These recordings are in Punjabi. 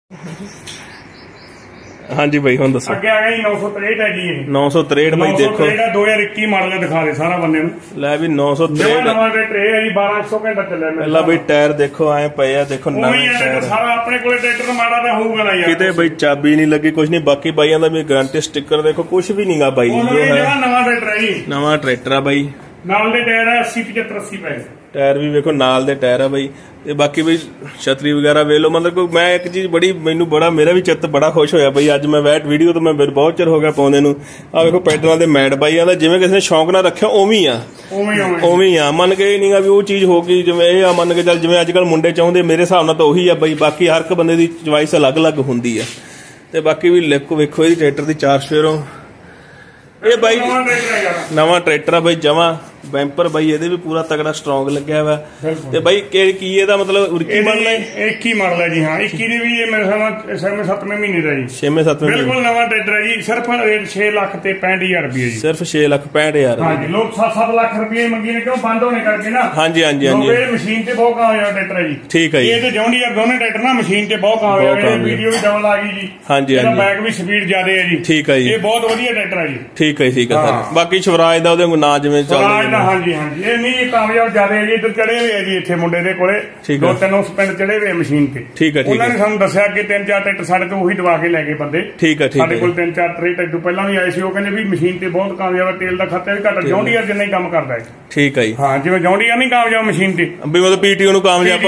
हाँ जी भाई हम दसो अगे आ गया 963 है जी 963 भाई देखो 2021 मॉडल दिखा दे सारा बंदे ले भी 963 नवा ट्रेक्टर है जी 1200 घंटा चलिया पहला भाई टायर देखो आए पे आ देखो नवे टायर सारा अपने कोले ट्रैक्टर माड़ा दा होऊगा ना यार किते भाई चाबी नहीं लगी कुछ नहीं बाकी भाईयां दा भी गारंटी स्टिकर देखो कुछ भी नहींगा भाई जो है नवा ट्रैक्टर है जी नवा ट्रैक्टर है भाई नाल दे टायर है 80 75 80 पे टायर भी देखो नाल दे टायर है भाई ਤੇ ਬਾਕੀ ਬਈ ਛਤਰੀ ਵਗੈਰਾ ਵੇਖ ਲਓ ਮਤਲਬ ਕੋਈ ਮੈਂ ਇੱਕ ਚੀਜ਼ ਬੜੀ ਮੈਨੂੰ ਬੜਾ ਮੇਰਾ ਵੀ ਚਿੱਤ ਬੜਾ ਖੁਸ਼ ਹੋਇਆ ਬਈ ਅੱਜ ਮੈਂ ਵੈਟ ਵੀਡੀਓ ਤੋਂ ਮੈਂ ਬਹੁਤ ਚਿਰ ਹੋ ਗਿਆ ਪਾਉਂਦੇ ਨੂੰ ਆ ਵੇਖੋ ਪੈਟਰਨਾਂ ਦੇ ਮੈਟ ਬਾਈਆਂ ਦਾ ਜਿਵੇਂ ਕਿਸੇ ਨੇ ਸ਼ੌਂਕ ਨਾਲ ਰੱਖਿਆ ਉਵੇਂ ਆ ਮੰਨ ਕੇ ਨਹੀਂਗਾ ਵੀ ਉਹ ਚੀਜ਼ ਹੋ ਗਈ ਜਿਵੇਂ ਇਹ ਆ ਮੰਨ ਕੇ ਚੱਲ ਜਿਵੇਂ ਅੱਜ ਕੱਲ ਮੁੰਡੇ ਚਾਹੁੰਦੇ ਮੇਰੇ ਹਿਸਾਬ ਨਾਲ ਤਾਂ ਉਹੀ ਆ ਬਈ ਬਾਕੀ ਹਰ ਇੱਕ ਬੰਦੇ ਦੀ ਚੁਆਇਸ ਅਲੱਗ-ਅਲੱਗ ਹੁੰਦੀ ਆ ਤੇ ਬਾਕੀ ਵੀ ਵੇਖੋ ਇਹਦੀ ਟਰੈਕਟਰ ਦੀ ਚਾਰ ਸਫੇਰੋਂ ਇਹ ਬਾਈ ਨਵਾਂ ਟਰੈਕਟਰ ਆ ਬਾਈ ਜਮਾ ਬੈਂਪਰ ਬਾਈ ਇਹਦੇ ਵੀ ਪੂਰਾ ਤਗੜਾ ਸਟਰੋਂਗ ਲੱਗਿਆ ਹੋਇਆ ਤੇ ਬਾਈ ਕੀ ਇਹਦਾ ਮਤਲਬ ਕੀ ਮਾਡਲ ਹੈ 21 ਮਾਡਲ ਹੈ ਜੀ ਹਾਂ 21 ਦੇ ਵੀ ਇਹ ਮੇਰੇ ਸਾਹਮਣੇ 7ਵੇਂ ਮਹੀਨੇ ਦਾ ਜੀ 7ਵੇਂ ਬਿਲਕੁਲ ਨਵਾਂ ਟਰੈਕਟਰ ਹੈ ਜੀ ਸਿਰਫ ਰੇਟ 6 ਲੱਖ ਤੇ 65000 ਰੁਪਏ ਜੀ ਸਿਰਫ 6 ਲੱਖ 65000 ਹਾਂ ਜੀ ਲੋਕ 7 ਲੱਖ ਰੁਪਏ ਮੰਗੀ ਨੇ ਕਿਉਂ ਬੰਦ ਹੋਣੇ ਕਰਕੇ ਨਾ ਹਾਂਜੀ ਇਹ ਮਸ਼ੀਨ ਤੇ ਬਹੁਤ ਕਾਮਯਾਬ ਟਰੈਕਟਰ ਹੈ ਜੀ ਠੀਕ ਹੈ ਜੀ ਇਹ ਤੇ ਜੌਂਡੀਅਰ ਦੋਨੇ ਟਰੈਕਟਰ ਨਾ ਮਸ਼ੀਨ ਤੇ ਬਹੁਤ ਕਾਮਯਾਬ ਹੈ ਵੀਡੀਓ ਵੀ ਡਬਲ ਆ ਗਈ ਜੀ ਹਾਂਜੀ ਇਹਦਾ ਬੈਕ ਵੀ ਸਪੀਡ ਜ਼ਿਆਦਾ ਹੈ ਜੀ ਠੀਕ ਹੈ ਜੀ ਇਹ ਬਹੁਤ ਵਧੀਆ ਟਰੈਕਟਰ ਹੈ ਜੀ ਠੀਕ ਹੈ ਸਰ ਬਾਕੀ ਸ਼ਿਵਰਾਜ ਦਾ ਉਹਦੇ ਨਾਂ ਜਿਵੇਂ ਚੱਲਦਾ ਹਾਂਜੀ ਇਹ ਨਹੀਂ ਕਾਮਯਾਬ ਜ਼ਿਆਦਾ ਹੈ ਜੀ ਇੱਧਰ ਚੜੇ ਹੋਏ ਆ ਜੀ ਇੱਥੇ ਮੁੰਡੇ ਦੇ ਕੋਲੇ 2-3 ਸਪਿੰਡ ਚੜੇ ਹੋਏ ਮਸ਼ੀਨ ਤੇ ਠੀਕ ਹੈ ਉਹਨਾਂ ਨੇ ਸਾਨੂੰ ਦੱਸਿਆ ਕਿ 3-4 ਟਰੈਕਟਰ ਸਾਡੇ ਤੋਂ ਉਹੀ ਦਵਾ ਕੇ ਲੈ ਗਏ ਬੰਦੇ ਠੀਕ ਹੈ ਸਾਡੇ ਕੋਲ 3-4 ਟਰੈਕਟਰ ਪਹਿਲਾਂ ਵੀ ਆਏ ਸੀ ਉਹ ਕਹਿੰਦੇ ਵੀ ਮਸ਼ੀਨ ਤੇ ਬਹੁਤ ਕਾਮਯਾਬ ਹੈ ਤੇਲ ਦਾ ਖਰਚਾ ਵੀ ਘੱਟ ਜੌਂਡੀਅਰ ਜਿੰਨਾ ਹੀ ਕੰਮ ਕਰਦਾ ਹੈ ਠੀਕ ਹੈ ਜੀ ਹਾਂ ਜਿਵੇਂ ਜੌਂਡੀਅਰ ਨਹੀਂ ਕਾਮਯਾਬ ਮਸ਼ੀਨ ਤੇ ਵੀ ਮਤਲਬ ਪੀਟੀਓ ਨੂੰ ਕਾਮਯਾਬ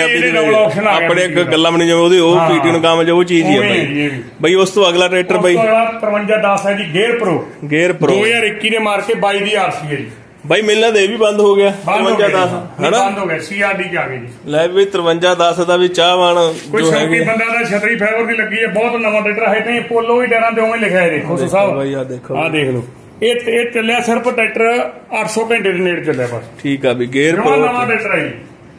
ਆਪਣੇ ਗੱਲਾਂ ਬਣੀ ਜਾਵੇ ਉਹਦੀ ਉਹ ਪੀਟੀਓ ਨੂੰ ਕਾਮਯਾਬ ਉਹ ਚੀਜ਼ ਹੀ ਹੈ ਬਾਈ ਉਸ ਤੋਂ ਅਗਲਾ ਟਰੈਕਟਰ ਬਾਈ 5310 ਹੈ ਜੀ ਗੇਅਰ ਪ੍ਰੋ 2021 ਦੇ ਮਾਰ ਕੇ 22 ਦੀ ਆਰਸੀ ਹੈ ਜੀ ਬਾਈ ਮਿਲਣਾ ਦੇ ਵੀ ਬੰਦ ਹੋ ਗਿਆ 5310 ਹਨਾ ਬੰਦ ਹੋ ਗਿਆ ਸੀਆਰਡੀ ਚ ਆ ਗਏ ਜੀ ਲੈ ਵੀ 5310 ਦਾ ਵੀ ਚਾਹਵਾਨ ਕੋਈ ਸ਼ੌਕੀ ਬੰਦਾ ਦਾ ਛਤਰੀ ਫਾਈਬਰ ਦੀ ਲੱਗੀ ਹੈ ਬਹੁਤ ਨਵਾਂ ਟਰੈਕਟਰ ਹੈ ਤੇ ਪੋਲੋ ਵੀ ਟਾਇਰਾਂ ਤੇ ਉਵੇਂ ਲਿਖਿਆ ਹੈ ਦੇਖੋ ਸਾਹਿਬ ਬਾਈ ਆ ਦੇਖੋ ਆ ਦੇਖ ਲਓ ਇਹ ਚੱਲਿਆ ਸਿਰਫ ਟਰੈਕਟਰ 800 ਘੰਟੇ ਦੇ ਨੇੜੇ ਚੱਲਿਆ ਬਸ ਠੀਕ ਆ ਵੀ ਗੇਅਰ ਪ੍ਰੋ ਨਵਾਂ ਟਰੈਕਟਰ ਹੈ ਜੀ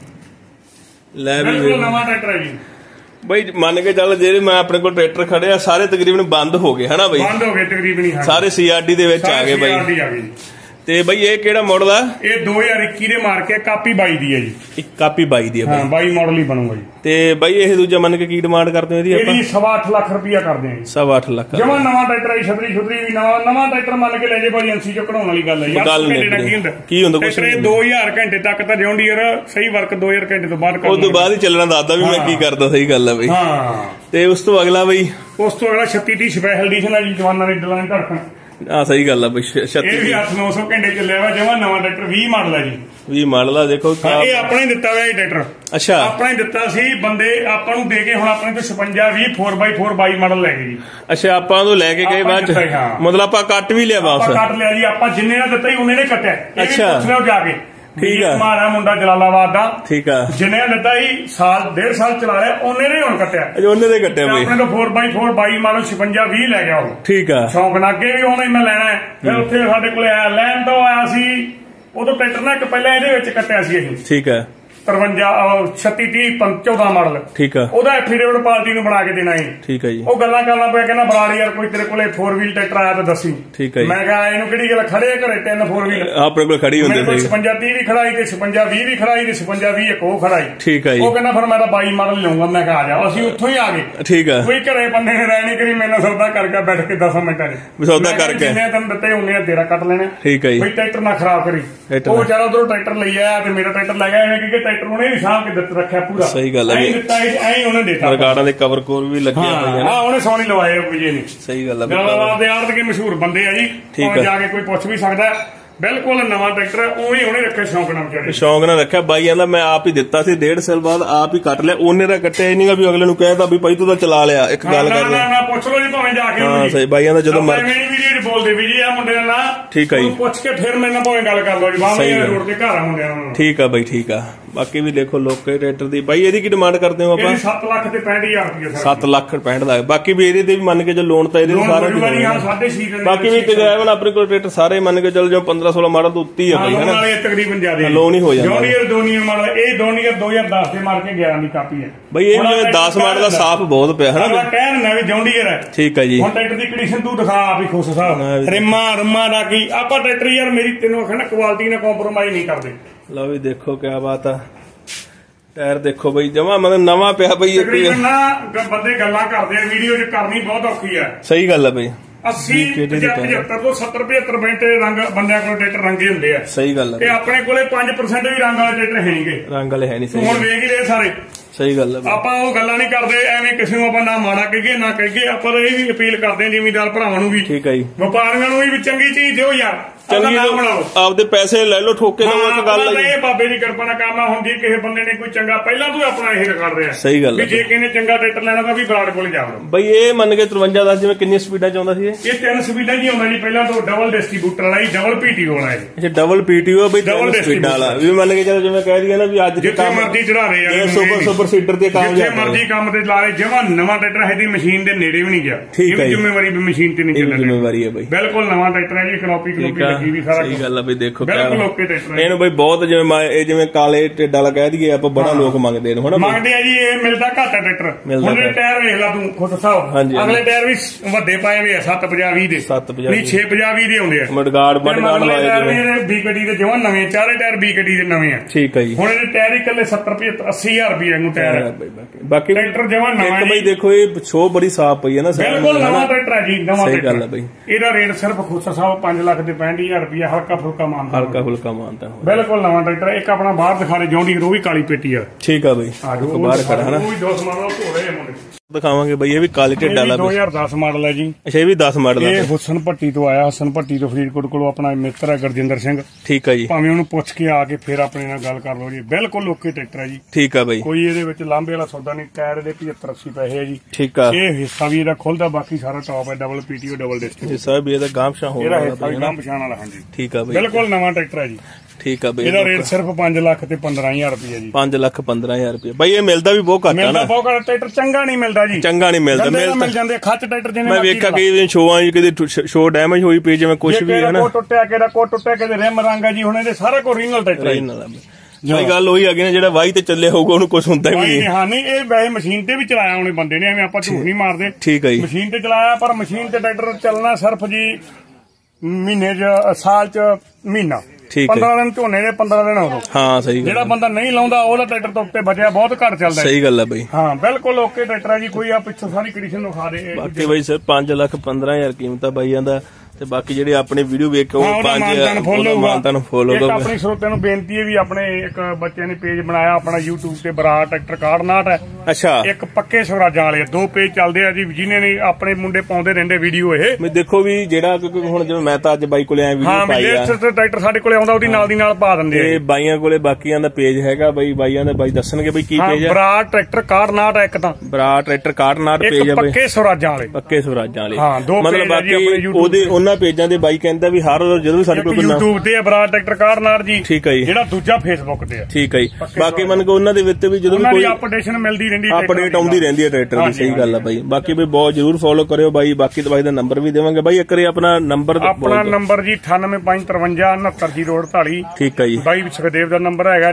ਲੈ ਵੀ ਨਵਾਂ ਟਰੈਕਟਰ ਹੈ ਜੀ ਬਾਈ ਮੰਨ ਕੇ ਚੱਲ ਜਿਹੜੇ ਮੈਂ ਆਪਣੇ ਕੋਲ ਟਰੈਕਟਰ ਖੜੇ ਆ ਸਾਰੇ ਤਕਰੀਬਨ ਬੰਦ ਹੋ ਗਏ ਹਨਾ ਬਾਈ ਬੰਦ ਹੋ ਗਏ ਤਕਰੀਬਨ ਸਾਰੇ ਸੀਆਰਡੀ ਦੇ ਵਿੱਚ ਆ ਗਏ ਬਾਈ ਤੇ ਬਾਈ ਇਹ ਕਿਹੜਾ ਮਾਡਲ ਆ ਇਹ 2021 ਦੇ ਮਾਰ ਕੇ ਕਾਪੀ 22 ਦੀ ਹੈ ਜੀ ਇੱਕ ਕਾਪੀ 22 ਦੀ ਹੈ ਹਾਂ 22 ਮਾਡਲ ਹੀ ਬਣੂਗਾ ਜੀ ਤੇ ਬਾਈ ਇਹ ਦੂਜਾ ਮੰਨ ਕੇ ਕੀ ਡਿਮਾਂਡ ਕਰਦੇ ਹੋ ਇਹਦੀ ਆਪਾਂ ਇਹਦੀ 8.5 ਲੱਖ ਰੁਪਇਆ ਕਰਦੇ ਆ ਜੀ 8.5 ਲੱਖ ਜਮਾ ਨਵਾਂ ਟਰੈਕਟਰ ਹੈ ਛਤਰੀ ਵੀ ਨਵਾਂ ਟਰੈਕਟਰ ਮੰਨ ਕੇ ਲੈ ਜੇ ਭਾਈ ਐਨਸੀ ਚੋਂ ਕਢਾਉਣ ਵਾਲੀ ਗੱਲ ਹੈ ਯਾਰ ਕੀ ਹੁੰਦਾ ਕੁਛ 2000 ਘੰਟੇ ਤੱਕ ਤਾਂ ਜੌਂਡੀਅਰ ਸਹੀ ਵਰਕ 2000 ਘੰਟੇ ਤੋਂ ਬਾਅਦ ਉਸ ਤੋਂ ਬਾਅਦ ਹੀ ਚੱਲਣਾ ਦੱਸਦਾ ਵੀ ਮੈਂ ਕੀ ਕਰਦਾ ਸਹੀ ਗੱਲ ਹੈ ਬਾਈ ਹਾਂ ਤੇ ਉਸ ਤੋਂ ਅਗਲਾ ਬਾਈ ਉਸ ਤੋਂ ਅਗਲਾ 3630 ਸਪੈਸ਼ਲ ਐਡੀਸ਼ਨ ਹੈ ਜੀ ਜਵਾਨਾਂ ਦੀ ਦਿਲਾਂ ਦੀ ਧੜਕਣ ਆ ਸਹੀ ਗੱਲ ਆ ਬਈ 36 ਇਹ ਵੀ 800-900 ਘੰਟੇ ਚੱਲਿਆ ਵਾ ਜਮਾ ਨਵਾਂ ਟਰੈਕਟਰ 20 ਮਾਡਲ ਹੈ ਜੀ 20 ਮਾਡਲ ਆ ਦੇਖੋ ਇਹ ਆਪਣੇ ਹੀ ਦਿੱਤਾ ਹੋਇਆ ਇਹ ਟਰੈਕਟਰ ਅੱਛਾ ਆਪਣੇ ਹੀ ਦਿੱਤਾ ਸੀ ਬੰਦੇ ਆਪਾਂ ਨੂੰ ਦੇ ਕੇ ਹੁਣ ਆਪਣੇ ਤੋਂ 5620 4x4 22 ਮਾਡਲ ਲੈ ਗਏ ਜੀ ਅੱਛਾ ਆਪਾਂ ਨੂੰ ਲੈ ਕੇ ਗਏ ਬਾਅਦ ਮਤਲਬ ਆਪਾਂ ਕੱਟ ਵੀ ਲਿਆ ਵਾਪਸ ਕੱਟ ਲਿਆ ਜੀ ਆਪਾਂ ਜਿੰਨੇ ਦਾ ਦਿੱਤਾ ਹੀ ਉਹਨੇ ਨੇ ਕੱਟਿਆ ਅੱਛਾ ਪੁੱਛ ਲਿਓ ਜਾ ਕੇ ਠੀਕ ਆ ਮਾਰਾ ਮੁੰਡਾ ਜਲਾਲਾਬਾਦ ਦਾ ਠੀਕ ਆ ਜਿੰਨੇ ਦਿੱਤਾ ਹੀ ਸਾਲ 1.5 ਸਾਲ ਚਲਾ ਲਿਆ ਉਹਨੇ ਨੇ ਹੁਣ ਕੱਟਿਆ ਉਹਨੇ ਦੇ ਕੱਟਿਆ ਬਈ ਆਪਣੇ ਤੋਂ 4x4 22 ਮਾਡਲ 5620 ਲੈ ਗਿਆ ਉਹ ਠੀਕ ਆ ਸ਼ੌਂਕ ਨਾਲ ਅੱਗੇ ਵੀ ਉਹਨੇ ਮੈਂ ਲੈਣਾ ਫਿਰ ਉੱਥੇ ਸਾਡੇ ਕੋਲੇ ਆਇਆ ਲੈਣ ਤੋਂ ਆਇਆ ਸੀ ਉਦੋਂ ਟਰੈਕਟਰ ਨਾਲ ਇੱਕ ਪਹਿਲਾਂ ਇਹਦੇ ਵਿੱਚ ਕੱਟਿਆ ਸੀ ਅਸੀਂ ਠੀਕ ਆ 3630 ਮਾਡਲ ਠੀਕ ਆ ਉਹਦਾ ਐਫੀਡੇਵਿਟ ਪਾਰਟੀ ਨੂੰ ਬਣਾ ਕੇ ਦੇਣਾ ਹੈ ਠੀਕ ਹੈ ਜੀ ਉਹ ਗੱਲਾਂ ਕਰਨਾ ਪਿਆ ਕਹਿੰਦਾ ਬਰਾੜ ਯਾਰ ਕੋਈ ਤੇਰੇ ਕੋਲੇ 4 ਵੀਲ ਟਰੈਕਟਰ ਆਇਆ ਤਾਂ ਦੱਸੀ ਠੀਕ ਹੈ ਮੈਂ ਕਿਹਾ ਇਹਨੂੰ ਕਿਹੜੀ ਗੱਲ ਖੜੇ ਘਰੇ 3 4 ਵੀਲ ਆਪਣੇ ਕੋਲ ਖੜੀ ਹੁੰਦੀ ਸੀ 5630 ਵੀ ਖੜਾਈ ਤੇ 5620 ਵੀ ਖੜਾਈ ਤੇ 5620 ਇੱਕ ਉਹ ਖੜਾਈ ਠੀਕ ਹੈ ਜੀ ਉਹ ਕਹਿੰਦਾ ਫਿਰ ਮੈਂ ਤਾਂ 22 ਮਾਡਲ ਲਊਂਗਾ ਮੈਂ ਕਿਹਾ ਆ ਜਾ ਅਸੀਂ ਉੱਥੋਂ ਹੀ ਆ ਗਏ ਠੀਕ ਆ ਕੋਈ ਘਰੇ ਬੰਦੇ ਨੇ ਰਹਿਣੀ ਕਰੀ ਮੈਨੂੰ ਸੌਦਾ ਕਰਕੇ ਬੈਠ ਕੇ 10 ਮਿੰਟਾਂ ਚ ਸੌਦਾ ਕਰਕੇ ਜਿੰਨੇ ਤੈਨੂੰ ਦਿੱਤੇ ਉਹਨੇ ਤੇਰਾ ਕੱਟ ਲੈਣਾ ਠੀਕ ਹੈ ਜੀ ਬਈ ਟਰੈਕਟਰ ਨਾ ਖਰਾਬ ਕਰੀ ਉਹ ਵਿਚਾਰਾ ਉਧਰੋਂ ਟਰੈਕਟਰ ਲਈ ਆਇਆ ਤੇ ਮੇਰਾ ਟਰੈਕਟਰ ਲੈ ਗਿਆ ਕਿਉਂਕਿ ਟਰੈਕਟਰ ਉਹਨੇ ਵੀ ਸਾਂਭ ਕੇ ਦਿੱਤ ਰੱਖਿਆ ਪੂਰਾ ਸਹੀ ਗੱਲ ਹੈ ਐਂ ਉਹਨੇ ਦਿੱਤਾ ਰਿਕਾਰਡਾਂ ਦੇ ਕਵਰ ਕੋਰ ਵੀ ਲੱਗੇ ਹੋਏ ਹਾਂ ਉਹਨੇ ਸੋਹਣੀ ਲਵਾਏ ਰੁਪਏ ਨਹੀਂ ਸਹੀ ਗੱਲ ਹੈ ਗਲਾਵਾਲ ਦੇ ਆੜਤ ਕੇ ਮਸ਼ਹੂਰ ਬੰਦੇ ਆ ਜੀ ਜਾ ਕੇ ਕੋਈ ਪੁੱਛ ਵੀ ਸਕਦਾ ਬਿਲਕੁਲ ਨਵਾਂ ਟਰੈਕਟਰ ਉਵੇਂ ਉਹਨੇ ਰੱਖਿਆ ਸ਼ੌਂਕ ਨਾਲ ਵਿਚਾਰੇ ਸ਼ੌਂਕ ਨਾਲ ਰੱਖਿਆ ਬਾਈ ਕਹਿੰਦਾ ਮੈਂ ਆਪ ਹੀ ਦਿੱਤਾ ਸੀ 1.5 ਸਾਲ ਬਾਅਦ ਆਪ ਹੀ ਕੱਟ ਲਿਆ ਉਹਨੇ ਦਾ ਕੱਟਿਆ ਹੀ ਨਹੀਂਗਾ ਵੀ ਅਗਲੇ ਨੂੰ ਕਹਿਤਾ ਵੀ ਭਾਈ ਤੂੰ ਤਾਂ ਚਲਾ ਲਿਆ ਇੱਕ ਗੱਲ ਕਰਦੇ ਨਾ ਪੁੱਛ ਲਓ ਜੀ ਭਾਵੇਂ ਜਾ ਕੇ ਹਾਂ ਸਹੀ ਬਾਈ ਕਹਿੰਦਾ ਜਦੋਂ ਮੇਰੀ ਵੀਡੀਓ ਬੋਲਦੇ ਵੀ ਜੀ ਆ ਮੁੰਡੇ ਦਾ ਨਾਂ ਠੀਕ ਆ ਜੀ ਪੁੱਛ ਕੇ ਫਿਰ ਮੇਰੇ ਨਾਲ ਭਾਵੇਂ ਗੱਲ ਕਰ ਲਓ ਜੀ ਬਾਹਮਣੇ ਰੋਡ ਤੇ ਘਰ ਆ ਮੁੰਡਿਆਂ ਨੂੰ ਠੀਕ ਆ ਬਾਈ ਠੀਕ ਆ ਬਾਕੀ ਵੀ ਦੇਖੋ ਲੋਕੇ ਟਰੈਕਟਰ ਦੀ ਬਾਈ ਇਹਦੀ ਕੀ ਡਿਮਾਂਡ ਕਰਦੇ ਹੋ ਆਪਾਂ 7 ਲੱਖ ਤੇ 65000 ਰੁਪਏ 7 ਲੱਖ 65 ਲੱਖ ਬਾਕੀ ਵੀ ਇਹਦੇ ਤੇ ਵੀ ਮੰਨ ਕੇ ਚੱਲ ਲੋਨ ਤਾਂ ਇਹਦੇ ਸਾਰੇ ਬਾਕੀ ਵੀ ਤਕਰੀਬਨ ਆਪਣੇ ਕੋਲ ਟਰੈਕਟਰ ਸਾਰੇ ਮੰਨ ਕੇ ਚੱਲ ਜੋ 15-16 ਮਾਡਲ ਤੋਂ ਉੱਤੇ ਹੀ ਆ ਬਾਈ ਹਨਾ ਨਾਲੇ ਤਕਰੀਬਨ ਜ਼ਿਆਦਾ ਲੋਨ ਹੀ ਹੋ ਜਾਂਦਾ ਜੌਂਡੀਅਰ ਮਾਡਲ ਇਹ ਜੌਂਡੀਅਰ 2010 ਦੇ ਮਾਰ ਕੇ 11 ਦੀ ਕਾਪੀ ਹੈ ਬਾਈ ਇਹ ਵੀ 10 ਮਾਡਲ ਦਾ ਸਾਫ਼ ਬਹੁਤ ਪਿਆ ਹਨਾ ਮੈਂ ਕਹਿ ਦਿੰਦਾ ਵੀ ਜੌਂਡੀਅਰ ਹੈ ਠੀਕ ਹੈ ਜੀ ਹੁਣ ਟਰੈਕਟਰ ਦੀ ਕੰਡੀਸ਼ਨ ਤੂੰ ਦਿਖਾ ਆਪ ਹੀ ਖੁਸ਼ ਸਾਹਿਬ ਰਿਮਾਂ ਦਾ ਕੀ ਆਪਾਂ ਟਰੈਕਟਰ ਯਾਰ ਮੇਰੀ ਤੈਨੂੰ ਆਖਣਾ ਕੁਆਲਿਟੀ ਨਾਲ ਕੰਪਰੋਮਾਈਜ਼ ਨਹੀਂ ਕਰਦੇ ਲਓ ਵੀ ਦੇਖੋ ਕਿਆ ਬਾਤ ਆ ਟਾਇਰ ਦੇਖੋ ਬਈ ਜਮਾ ਮਤਲਬ ਨਵਾਂ ਪਿਆ ਬਈ। ਬੰਦੇ ਗੱਲਾਂ ਕਰਦੇ ਆ ਵੀਡੀਓ 'ਚ ਕਰਨੀ ਬਹੁਤ ਔਖੀ ਆ। ਸਹੀ ਗੱਲ ਆ ਬਈ। 80 75 ਤੋਂ 70 75 ਮਿੰਟ ਰੰਗ ਬੰਦਿਆਂ ਕੋਲ ਟਰੈਕਟਰ ਰੰਗੇ ਹੁੰਦੇ ਆ। ਸਹੀ ਗੱਲ ਆ। ਤੇ ਆਪਣੇ ਕੋਲੇ 5% ਵੀ ਰੰਗ ਵਾਲੇ ਟਰੈਕਟਰ ਹੈ ਨਹੀਂਗੇ। ਰੰਗ ਵਾਲੇ ਹੈ ਨਹੀਂ। ਹੁਣ ਵੇਖ ਹੀ ਰਹੇ ਸਾਰੇ। ਸਹੀ ਗੱਲ ਆ। ਆਪਾਂ ਉਹ ਗੱਲਾਂ ਨਹੀਂ ਕਰਦੇ ਐਵੇਂ ਕਿਸੇ ਨੂੰ ਆਪਾਂ ਨਾ ਮਾੜਾ ਕਹੀਏ ਨਾ ਕਹੀਏ। ਆਪਾਂ ਤਾਂ ਇਹ ਵੀ ਅਪੀਲ ਕਰਦੇ ਹਾਂ ਜ਼ਿਮੀਂਦਾਰ ਭਰਾਵਾਂ ਨੂੰ ਵੀ, ਠੀਕ ਹੈ ਜੀ, ਵਪਾਰੀਆਂ ਨੂੰ ਵੀ ਚੰਗੀ ਚੀਜ਼ ਦਿਓ ਯਾਰ। ਚੰਗੀ ਆਪਦੇ ਪੈਸੇ ਲੈ ਲਓ ਠੋਕੇ ਲਓ। ਇੱਕ ਗੱਲ ਇਹ ਬਾਬੇ ਦੀ ਕਿਰਪਾ ਨਾਲ ਕੰਮ ਹੁੰਦੀ। ਕਿਸੇ ਬੰਦੇ ਨੇ ਕੋਈ ਚੰਗਾ ਪਹਿਲਾਂ ਤੋਂ ਆਪਣਾ ਇਹ ਰਿਕਾਰਡ ਰਿਹਾ। ਸਹੀ ਗੱਲ ਹੈ। ਜੇ ਕਿਸੇ ਨੇ ਚੰਗਾ ਟਰੈਕਟਰ ਲੈਣਾ ਤਾਂ ਵੀ ਬਰਾੜ ਕੋਲ ਜਾਓ ਬਈ। ਇਹ ਮੰਨ ਕੇ 53 ਦਾ ਜਿਵੇਂ ਕਿੰਨੀ ਸਪੀਡਾਂ ਚ ਆਉਂਦਾ ਸੀ ਇਹ 3 ਸਪੀਡਾਂ ਜੀ ਆਉਂਦਾ ਜੀ। ਪਹਿਲਾਂ ਤੋਂ ਡਬਲ ਡਿਸਟ੍ਰੀਬਿਊਟਰ ਵਾਲਾ ਜੀ, ਡਬਲ ਪੀਟੀਓ ਵਾਲਾ ਜੀ। ਅੱਛਾ ਡਬਲ ਪੀਟੀਓ ਬਈ, ਡਬਲ ਸਪੀਡਾਂ ਵਾਲਾ ਵੀ ਮੰਨ ਕੇ ਚਲੋ ਜਿਵੇਂ ਕਹਿ ਦਈਏ ਨਾ ਵੀ ਅੱਜ ਜਿੱਥੇ ਮਰਜ਼ੀ ਚੜਾ ਰਹੇ ਆ ਸੁਪਰ ਸੀਡਰ ਤੇ ਕੰਮ ਜਿੱਥੇ ਮਰਜ਼ੀ ਕੰਮ ਤੇ ਲਾ ਰਹੇ। ਜਮਾ ਨਵਾਂ ਟਰੈਕਟਰ ਹੈ ਦੀ ਮਸ਼ੀਨ ਦੇ ਨੇੜੇ ਵੀ ਨਹੀਂ ਗਿਆ। ਇਹ ਵੀ ਜ਼ਿੰਮੇਵਾਰੀ ਵੀ ਮਸ਼ੀਨ ਤੇ ਨਹੀਂ ਚੱਲਣੀ। ਜ਼ਿੰਮੇਵਾਰੀ ਹੈ ਬਈ। ਬਿਲਕੁਲ ਨਵਾਂ ਟਰੈਕਟਰ ਹੈ ਜੀ। ਕਨੋਪੀ ਲੱਗੀ ਵੀ ਸਾਰਾ। ਸਹੀ ਗੱਲ ਆ ਬਈ। ਦੇਖੋ ਇਹਨੂੰ ਬਈ ਬਹੁਤ ਜਿਵੇਂ ਕਾਲੇ ਢਿੱਡ ਵਾਲਾ ਕਹਿ ਦਈਏ ਆਪਾਂ, ਬੜਾ ਲੋਕ ਮੰਗਦੇ ਨੇ ਹਨਾ। ਮੰਗਦੇ ਆ ਜੀ। ਇਹ ਮਿਲਦਾ ਘੱਟ ਟਰੈਕਟਰ। ਹੁਣ ਟਾਇਰ ਵੇਖ ਲਾ ਤੂੰ ਖੁਦ ਸਾਹਿਬ। ਅਗਲੇ ਟਾਇਰ ਵੀ ਵੱਡੇ ਪਾਏ ਹੋਏ ਆ 750 ਦੇ, ਨਹੀਂ 650 ਦੇ ਆਉਂਦੇ ਆ। ਮਡਗਾਰਡ ਬੀਕਟੀ ਦੇ ਜਮਾਂ ਨਵੇਂ ਚਾਰੇ ਟਾਇਰ ਬੀਕਟੀ ਦੇ ਨਵੇਂ ਆ। ਠੀਕ ਹੈ ਜੀ। ਹੁਣ ਇਹਦੇ ਟਾਇਰ ਹੀ ਇਕੱਲੇ 70 75 80,000 ਰੁਪਏ ਨੂੰ ਟਾਇਰ ਹੈ। ਬਾਕੀ ਟਰੈਕਟਰ ਜਮਾਂ ਨਵਾਂ ਬਈ। ਦੇਖੋ ਇਹ ਸ਼ੋ ਬੜੀ ਸਾਫ਼ ਪਈ ਹੈ ਨਾ। ਬਿਲਕੁਲ ਨਵਾਂ ਟਰੈਕਟਰ ਹੈ ਜੀ। ਨਵਾਂ ਟਰੈਕਟਰ ਬਈ। ਇਹਦਾ ਰੇਟ ਸਿਰਫ ਖੁਦ ਸਾਹਿਬ 5,65,000 ਰੁਪਏ। ਹਲਕਾ ਫੁਲਕਾ ਮਾਨਤਾ। ਹਲਕਾ ਫੁਲਕਾ ਮਾਨਤਾ। ਬਿਲਕੁਲ ਨਵਾਂ ਟਰੈਕਟਰ। ਇੱਕ ਆਪਣਾ ਬਾਹਰ ਦਿਖਾ ਰਹੇ ਜੌਂਡੀ ਉਹ ਵੀ ਕਾਲੀ ਪੇਟੀ ਆ। ਠੀਕ ਆ ਬਈ। ਬਾਹਰ ਖੜਾ ਹਨਾ। ਉਹ ਵੀ 2 ਮਾਡਲ ਧੋ ਰਹੇ ਮੁੰਡੇ ਦਿਖਾਵਾਂਗੇ ਬਈ। ਇਹ ਵੀ ਕਾਲੇ ਢਿੱਡ ਵਾਲਾ 2010 ਮਾਡਲ ਹੈ ਜੀ। ਅੱਛਾ ਇਹ ਵੀ 10 ਮਾਡਲ ਹੈ। ਇਹ ਹੁਸਨ ਭੱਟੀ ਤੋਂ ਆਇਆ। ਹੁਸਨ ਭੱਟੀ ਤੋਂ ਫਰੀਦਕੋਟ ਕੋਲੋਂ ਆਪਣਾ ਮਿੱਤਰ ਹੈ ਗੁਰਜਿੰਦਰ ਸਿੰਘ। ਠੀਕ ਹੈ ਜੀ। ਭਾਵੇਂ ਉਹਨੂੰ ਪੁੱਛ ਕੇ ਆ ਕੇ ਫਿਰ ਆਪਣੇ ਨਾਲ ਗੱਲ ਕਰ ਲਓ ਜੀ। ਬਿਲਕੁਲ ਓਕੇ ਟਰੈਕਟਰ ਹੈ ਜੀ। ਠੀਕ ਆ ਬਈ। ਕੋਈ ਇਹਦੇ ਵਿੱਚ ਲਾਂਬੇ ਵਾਲਾ ਸੌਦਾ ਨਹੀਂ। ਟਾਇਰ ਦੇ 75 80 ਪੈਸੇ ਹੈ ਜੀ। ਠੀਕ ਆ। ਇਹ ਹਿੱਸਾ ਵੀ ਇਹਦਾ ਖੁੱਲਦਾ। ਬਾਕੀ ਸਾਰਾ ਟੌਪ ਹੈ। ਡਬਲ ਪੀਟੀਓ ਡਬਲ ਡਿਸਕ ਹਿੱਸਾ ਵੀ ਇਹਦਾ ਗਾਂਵਸ਼ਾ ਹੋ ਰਿਹਾ ਹੈ। ਗਾਂਵ ਪਛਾਣ ਵਾਲਾ। ਹਾਂਜੀ ਠੀਕ ਆ ਬਈ। ਬਿਲਕੁਲ ਨਵਾਂ ਟਰੈਕਟਰ ਹੈ ਜੀ। ਠੀਕ ਆ ਬਈ। ਇਹਦਾ ਰੇਟ ਸਿਰਫ 5 ਲੱਖ ਤੇ 15,000 ਰੁਪਏ ਜੀ। 5 ਲੱਖ 15,000 ਰੁਪਏ ਬਈ। ਇਹ ਮਿਲਦਾ ਵੀ ਬਹੁਤ ਘੱਟ ਆ ਨਾ। ਬਹੁਤ ਘੱਟ। ਟਰੈਕਟਰ ਚੰਗਾ ਨਹੀਂ ਮਿਲਦਾ ਜੀ। ਚੰਗਾ ਨਹੀਂ ਮਿਲਦਾ। ਮਿਲ ਜਾਂਦੇ ਖੱਚ ਟਰੈਕਟਰ ਜਿਹਨੇ ਮੈਂ ਵੇਖਿਆ ਕਈ ਸ਼ੋਆਂ ਕਿਤੇ ਸ਼ੋ ਡੈਮੇਜ ਹੋਈ ਪਈ ਜਿਵੇਂ ਕੁਝ ਵੀ ਹੈ ਨਾ। ਕੋਟ ਟੁੱਟਿਆ ਕਿਹਦਾ ਕੋਟ ਟੁੱਟਿਆ ਕਿਤੇ ਰਿਮ ਰੰਗ ਹੈ ਜੀ। ਹੁਣ ਇਹਦੇ ਸਾਰਾ ਕੋ ਰੀਨਲ ਟਰੈਕਟਰ ਹੈ। ਸਹੀ ਗੱਲ ਉਹੀ ਆ ਗਈ ਨਾ। ਜਿਹੜਾ ਵਾਹੀ ਤੇ ਚੱਲੇ ਹੋਊਗਾ ਉਹਨੂੰ ਕੁਝ ਹੁੰਦਾ ਵੀ ਨਹੀਂ। ਹਾਂ ਨਹੀਂ ਇਹ ਵੈਸੇ ਮਸ਼ੀਨ ਤੇ ਵੀ ਚਲਾਇਆ ਉਹਨੇ ਬੰਦੇ ਨੇ। ਐਵੇਂ ਆਪਾਂ ਝੂਠ ਨਹੀਂ ਮਾਰਦੇ। ਠੀਕ ਹੈ ਜੀ। ਮਸ਼ੀਨ ਤੇ ਚਲਾਇਆ ਪਰ ਮਸ਼ੀਨ ਤੇ ਟਰੈਕਟਰ ਚੱਲਣਾ ਸਿਰਫ ਜੀ ਮਹੀਨੇ ਚ ਸਾਲ ਚ ਮਹੀਨਾ। 15 ਦਿਨ ਝੋਨੇ ਦੇ 15 ਦਿਨ ਉਦੋਂ। ਹਾਂ ਸਹੀ ਗੱਲ। ਜਿਹੜਾ ਬੰਦਾ ਨਹੀਂ ਲਾਉਂਦਾ ਉਹਦਾ ਟਰੈਕਟਰ ਤੋਂ ਉੱਤੇ ਬਚਿਆ ਬਹੁਤ ਘੱਟ ਚੱਲਦਾ। ਸਹੀ ਗੱਲ ਹੈ ਬਈ। ਹਾਂ ਬਿਲਕੁਲ ਓਕੇ ਟਰੈਕਟਰ ਹੈ ਜੀ। ਕੋਈ ਆ ਪਿੱਛੋਂ ਸਾਰੀ ਕੰਡੀਸ਼ਨ ਵਿਖਾ ਦੇ। ਬਾਕੀ ਬਈ ਸਰ 5 ਲੱਖ 15,000 ਕੀਮਤ ਆ ਬਾਈਆਂ ਦਾ। ਤੇ ਬਾਕੀ ਜਿਹੜੇ ਆਪਣੇ ਵੀਡੀਓ ਵੇਖ ਕੇ ਉਹ 5 ਮਾਨਤਾਂ ਨੂੰ ਫੋਲੋ ਕਰੋ। ਆਪਣੀ ਸਰੋਤਿਆਂ ਨੂੰ ਬੇਨਤੀ ਹੈ ਵੀ ਆਪਣੇ ਇੱਕ ਬੱਚੇ ਨੇ ਪੇਜ ਬਣਾਇਆ ਆਪਣਾ YouTube ਤੇ ਬਰਾੜ ਟਰੈਕਟਰ ਕਾਰਨਾਟ ਹੈ। ਅੱਛਾ। ਇੱਕ ਪੱਕੇ ਸਵਰਾਜਾਂ ਵਾਲੇ 2 ਪੇਜ ਚੱਲਦੇ ਆ ਜੀ। ਜਿਹਨੇ ਨੇ ਆਪਣੇ ਮੁੰਡੇ ਪਾਉਂਦੇ ਰਹਿੰਦੇ ਵੀਡੀਓ। ਇਹ ਮੈਂ ਦੇਖੋ ਵੀ ਜਿਹੜਾ ਕਿਉਂਕਿ ਹੁਣ ਜਿਵੇਂ ਮੈਂ ਤਾਂ ਅੱਜ ਬਾਈ ਕੋਲੇ ਆਇਆ ਵੀਡੀਓ ਪਾਈ ਆ। ਹਾਂ ਟਰੈਕਟਰ ਸਾਡੇ ਕੋਲੇ ਆਉਂਦਾ ਉਹਦੀ ਨਾਲ ਦੀ ਨਾਲ ਪਾ ਦਿੰਦੇ ਆ। ਇਹ ਬਾਈਆਂ ਕੋਲੇ ਬਾਕੀਆਂ ਦਾ ਪੇਜ ਹੈਗਾ ਬਈ। ਬਾਈਆਂ ਦਾ ਬਾਈ ਦੱਸਣਗੇ ਬਈ ਕੀ ਪੇਜ ਹੈ। ਬਰਾੜ ਟਰੈਕਟਰ ਕਾਰਨਾਟ ਹੈ। ਇੱਕ ਤਾਂ ਬਰਾੜ ਟਰੈਕਟਰ ਕਾਰਨਾਟ ਪੇਜ ਹੈ ਬਈ। ਪੱਕੇ ਸਵਰਾਜਾਂ ਵਾਲੇ। ਪੱਕੇ ਸਵਰਾਜਾਂ ਵਾਲੇ। ਹਾਂ 2 ਮਤਲਬ ਬਾਕੀ ਉਹਦੇ ਉਹਨਾਂ ਪੇਜਾਂ ਦੇ ਬਾਈ ਕਹਿੰਦਾ ਵੀ ਹਰ ਰੋਜ਼ ਜਦੋਂ ਸਾਡੇ ਕੋਲ YouTube ਤੇ ਬਰਾੜ ਟਰੈਕਟਰ ਕਾਰਨਾਟ ਜੀ। ਠੀਕ ਹੈ ਜੀ। ਜਿਹੜਾ ਦੂਜਾ Facebook ਤੇ ਆ। ਠੀਕ ਹੈ ਜੀ। ਬਾਕੀ ਮੰਨ ਕੋ ਉਹਨਾਂ ਦੇ ਵਿੱਚ ਵੀ ਜਦੋਂ ਕੋਈ ਅਪਡੇਸ਼ਨ ਮਿਲਦੀ ਰਹਿੰਦੀ ਹੈ। ਅਪਡੇਟ ਆਉਂਦੀ ਰਹਿੰਦੀ ਹੈ ਟਰੈਕਟਰ ਦੀ। ਸਹੀ ਗੱਲ ਆ ਬਾਈ। ਬਾਕੀ ਬਈ ਬਹੁਤ ਜ਼ਰੂਰ ਫੋਲੋ ਕਰਿਓ ਬਾਈ। ਬਾਕੀ ਦਵਾਈ ਦਾ ਨੰਬਰ ਵੀ ਦੇਵਾਂਗੇ ਬਾਈ। ਇੱਕ ਵਾਰੀ ਆਪਣਾ ਨੰਬਰ ਜੀ 9855535048। ਠੀਕ ਹੈ ਜੀ। ਬਾਈ ਸੁਖਦੇਵ ਦਾ ਨੰਬਰ ਹੈਗਾ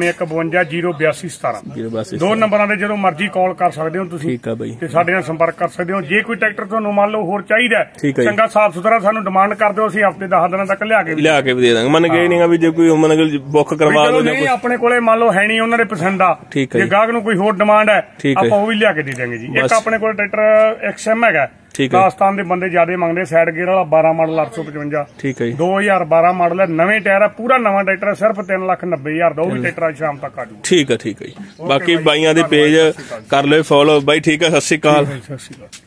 9915508217। 2 ਨੰਬਰਾਂ ਤੇ ਜਦੋਂ ਮਰਜ਼ੀ ਕਾਲ ਕਰ ਸਕਦੇ ਹੋ ਤੁਸੀਂ। ਠੀਕ ਆ ਬਾਈ। ਤੇ ਸਾਡੇ ਨਾਲ ਸੰਪਰਕ ਕਰ ਸਕਦੇ ਹੋ। ਜੇ ਕੋਈ ਟਰੈਕਟਰ ਤੁਹਾਨੂੰ ਮੰਨ ਲਓ ਹੋਰ ਚਾਹੀਦਾ ਚੰਗਾ ਸਾਫ ਸੁਥਰਾ ਸਾਨੂੰ ਡਿਮਾਂਡ ਕਰ ਦਿਓ। ਅਸੀਂ ਹਫ਼ਤੇ 10 ਦਿਨਾਂ ਤੱਕ ਲਿਆ ਕੇ ਵੀ ਦੇ ਦਾਂਗੇ। ਮੰਨ ਗਏ ਨਹੀਂ ਵੀ ਜੇ ਕੋਈ ਬੁੱਕ ਕਰਵਾ ਲਓ ਨਹੀਂ ਆਪਣੇ ਕੋਲੇ ਮੰਨ ਲਓ ਹੈ ਨਹੀਂ ਉਹਨਾਂ ਦੇ ਪਸੰਦ ਆ। ਜੇ ਗਾਹਕ ਨੂੰ ਕੋਈ ਹੋਰ ਡਿਮਾਂਡ ਹੈ ਆਪਾਂ ਉਹ ਵੀ ਲਿਆ ਕੇ ਦੇ ਦਾਂਗੇ ਜੀ। ਇੱਕ ਆਪਣੇ ਕੋਲ ਟਰੈਕਟਰ XM ਹੈਗਾ। ਰਾਜਸਥਾਨ ਦੇ ਬੰਦੇ ਜਿਆਦਾ ਮੰਗਦੇ। ਸਾਈਡ ਗੇਅਰ ਵਾਲਾ 12 ਮਾਡਲ 855। ਠੀਕ ਹੈ ਜੀ। 2012 ਮਾਡਲ ਹੈ। ਨਵੇਂ ਟਾਇਰ ਹੈ। ਪੂਰਾ ਨਵਾਂ ਟਰੈਕਟਰ ਸਿਰਫ 3,90,000 ਦਾ। ਉਹ ਵੀ ਟਰੈਕਟਰ ਸ਼ਾਮ ਤੱਕ ਆ ਜੂ। ਠੀਕ ਹੈ ਜੀ। ਬਾਕੀ ਬਾਈਆਂ ਦੇ ਪੇਜ ਕਰ ਲਿਓ ਫੋਲੋ ਬਾਈ। ਠੀਕ ਹੈ। ਸਤਿ ਸ਼੍ਰੀ ਅਕਾਲ।